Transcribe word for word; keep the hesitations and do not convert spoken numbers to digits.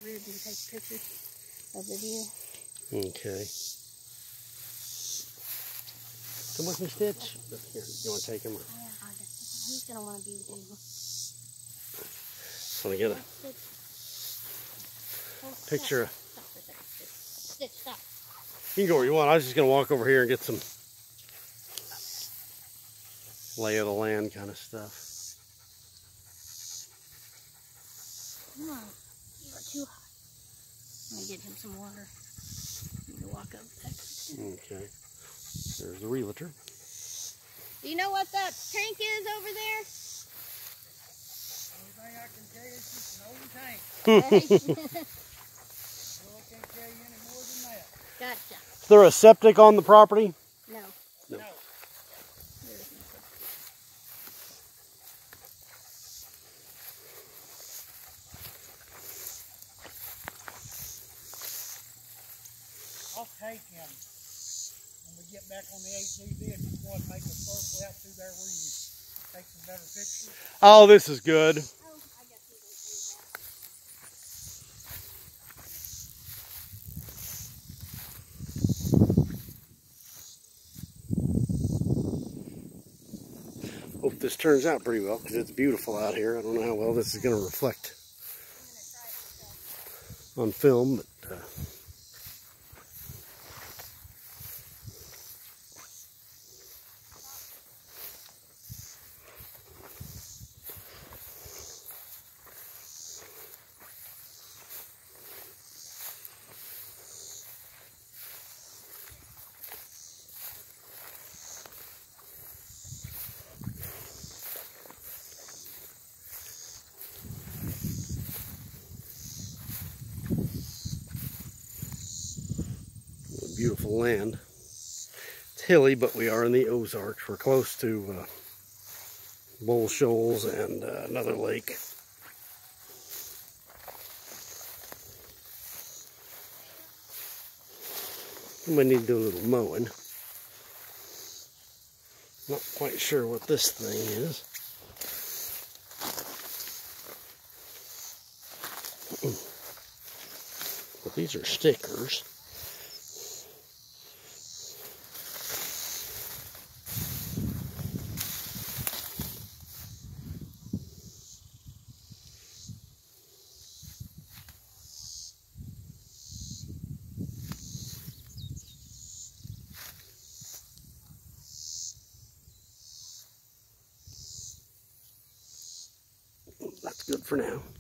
ridge and take pictures of the deer. Okay. Come with me, Stitch. Here, you want to take him? Yeah, I guess. He's going to want to be with you. Just want to get a picture of... Stop for a second. Stitch, stop. You can go where you want. I was just going to walk over here and get some lay of the land kind of stuff. Come on. You are too hot. Let me get him some water. Need to walk up back. Okay. There's the realtor. Do you know what that tank is over there? Only thing I can tell you is it's an old tank. Okay. Well, I can't tell you any more than that. Gotcha. Is there a septic on the property? No. No. No. There isn't. I'll take him when we get back on the A T V if you want to make a circle out through there where you can take some better pictures. Oh, this is good. Oh, I got you. Hope this turns out pretty well because it's beautiful out here. I don't know how well this is going to reflect on film, but uh, beautiful land. It's hilly, but we are in the Ozarks. We're close to uh, Bull Shoals and uh, another lake. We need to do a little mowing. Not quite sure what this thing is. But these are stickers. That's good for now.